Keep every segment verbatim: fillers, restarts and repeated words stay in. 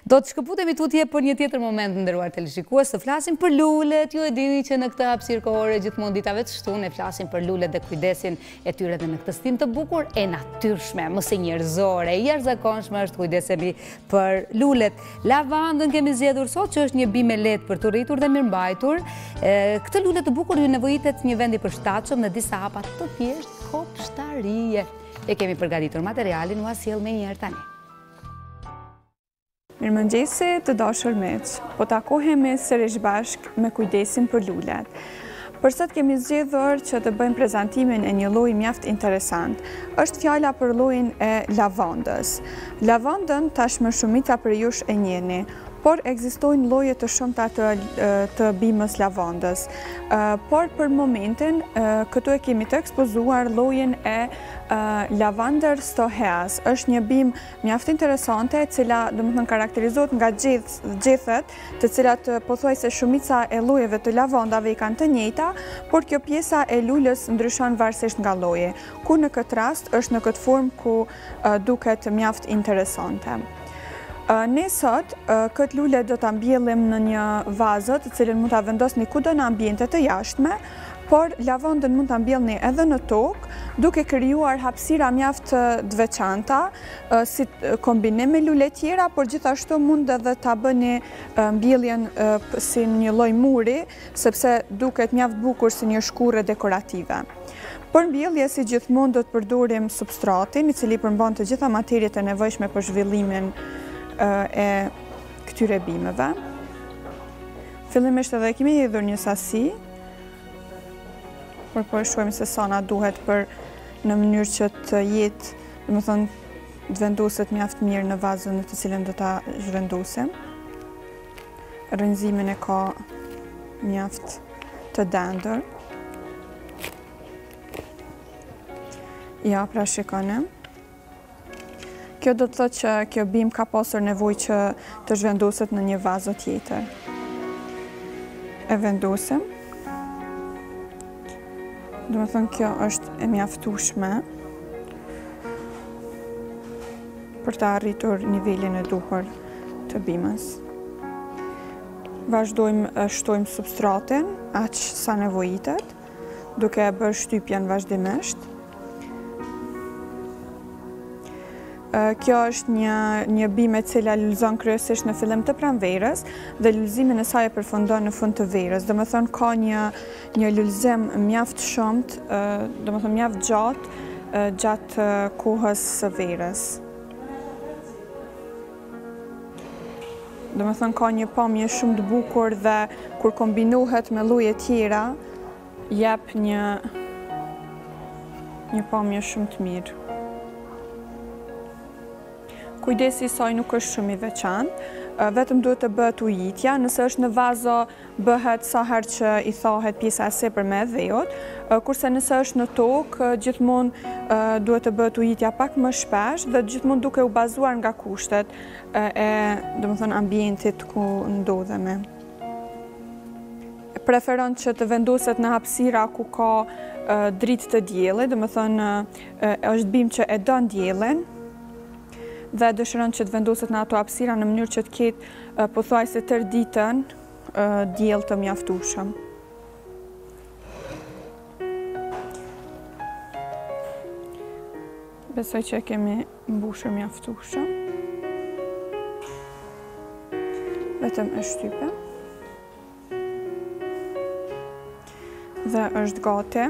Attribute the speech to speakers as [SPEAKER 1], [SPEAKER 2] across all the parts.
[SPEAKER 1] Do të shkëputemi tutje për një tjetër moment, nderuar teleshikues, të flasim për lulet. Ju e dini që në këtë hapësirë kohore gjithmonë ditave të shtunë e flasim për lulet dhe kujdesin e tyre dhe në këtë stin të bukur e natyrshme, më së njerëzore, e jashtëzakonshme është kujdesemi për lulet. Lavandën kemi zgjedhur sot, që është një bimë e lehtë për të rritur dhe mirëmbajtur. Këtë lulet të bukur ju nevojitet një vend i përshtatshëm në disa hapa të thjeshtë kopshtarie. E kemi përgatitur materialin, u sjell më një herë tani.
[SPEAKER 2] Mirëmëngjesi të dashur miq, po takohemi sërish bashk me kujdesin për lulet. Për sot kemi zgjedhur që të bëjmë prezantimin e një lloji mjaft interesant. Është fjala për llojin e lavandës. Lavandën tashmë shumica për jush e njeh, por ekzistojnë lloje të shumta të, të bimës lavandës. Por për momentin, këtu e kemi të ekspozuar llojin e Lavender stoheas. Është një bimë mjaft interesante, e cila domethënë karakterizohet nga gjethet, të cilat pothuajse shumica e llojeve të lavandave i kanë të njëjta, por kjo pjesa e lulës ndryshon varësisht nga lloji. Ku në këtë rast është në këtë formë ku duket mjaft interesante. Ne sot, këtë lule do të mbjellim në një vazë të cilën mund të vendosni kudo në ambiente të jashtme, por lavandën mund të mbjellni edhe në tokë, duke krijuar hapësira mjaft të veçanta, si kombinim me lule tjera, por gjithashtu mund edhe ta bëni mbjelljen si një lloj muri, sepse duket mjaft bukur si një shkurrë dekorative. Për mbjellje, si gjithmonë, do të përdorim substratin, i cili përmban të gjitha materiet e nevojshme për zhvillimin e këtyre bimëve. Fillimisht edhe kemi hedhur një sasi, por po e shohim se sa na duhet për në mënyrë që të jetë, domethënë, të vendoset mjaft mirë në vazën në të cilën do ta zhvendosim. Rrënzimin e ka mjaft të dendër. Ja, pra shikoni. Kjo do të thotë që kjo bimë ka pasur nevojë që të zhvendoset në një vazë tjetër. E vendosim. Domethënë kjo është e mjaftueshme për të arritur nivelin e duhur të bimës. Vazhdojmë shtojmë substratin aq sa nevojitet, duke e bërë shtypjen vazhdimisht. Kjo është një, një bimë e cila lulëzon kryesisht në fillim të pranverës dhe lulëzimin e saj e përfundon në fund të verës. Domethënë ka një, një lulëzim mjaft shumt, domethënë mjaft gjatë gjatë kohës së verës. Domethënë ka një pamje shumë të bukur dhe kur kombinohet me lloje tjera, jep një një pamje shumë të mirë. Kujdesi i saj nuk është shumë i veçantë, vetëm duhet të bëhet ujitja, nëse është në vazo bëhet sa herë që i thahet pjesa e sipër me dhejot, kurse nëse është në tokë, gjithmonë duhet të bëhet ujitja pak më shpesh dhe gjithmonë duke u bazuar nga kushtet e, domethënë, ambientit ku ndodhemi. Preferon që të vendoset në hapësira ku ka dritë të diellit, domethënë është bimë që e don diellin, dhe dëshiron që të vendoset në ato hapësira në mënyrë që të ketë pothuajse tërë ditën diell të mjaftueshëm. Besoj që e kemi mbushur mjaftueshëm. Vetëm e shtypem. Dhe është gati.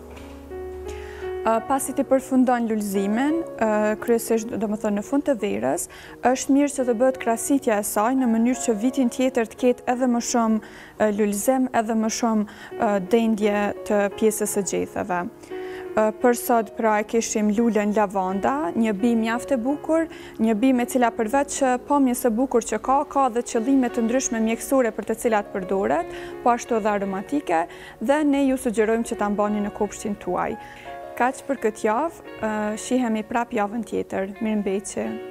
[SPEAKER 2] Pasi të përfundon lulëzimin, kryesisht domethënë në fund të verës, është mirë që të bëhet krahasitja e saj në mënyrë që vitin tjetër të ketë edhe më shumë lulëzim, edhe më shumë dendje të pjesës së gjethave. Për sot pra e kishim lulen lavanda, një bimë mjaft e bukur, një bimë e cila përveç pamjes së bukur që ka, ka dhe qëllime të ndryshme mjekësore për të cilat përdoret, po ashtu edhe aromatike, dhe ne ju sugjerojmë që ta mbani në kopshtin tuaj. Kaq për këtë javë, shihemi prap javën tjetër. Mirëmbëjtje.